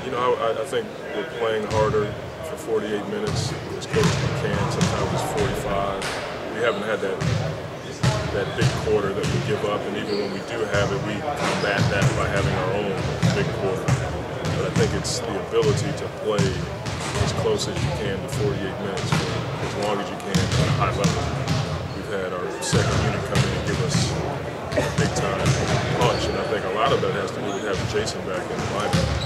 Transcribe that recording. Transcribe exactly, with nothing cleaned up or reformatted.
You know, I, I think we're playing harder for forty-eight minutes as close as we can. Sometimes it's forty-five. We haven't had that that big quarter that we give up, and even when we do have it, we combat that by having our own big quarter. But I think it's the ability to play as close as you can to forty-eight minutes for as long as you can at a high level. We've had our second unit come in and give us a big time punch, and I think a lot of that has to do with having Jason back in the lineup.